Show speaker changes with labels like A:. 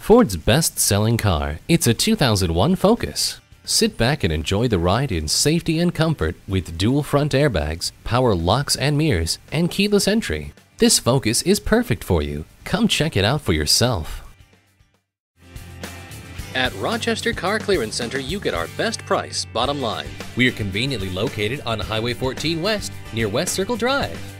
A: Ford's best-selling car, it's a 2001 Focus. Sit back and enjoy the ride in safety and comfort with dual front airbags, power locks and mirrors, and keyless entry. This Focus is perfect for you. Come check it out for yourself. At Rochester Car Clearance Center, you get our best price, bottom line. We are conveniently located on Highway 14 West near West Circle Drive.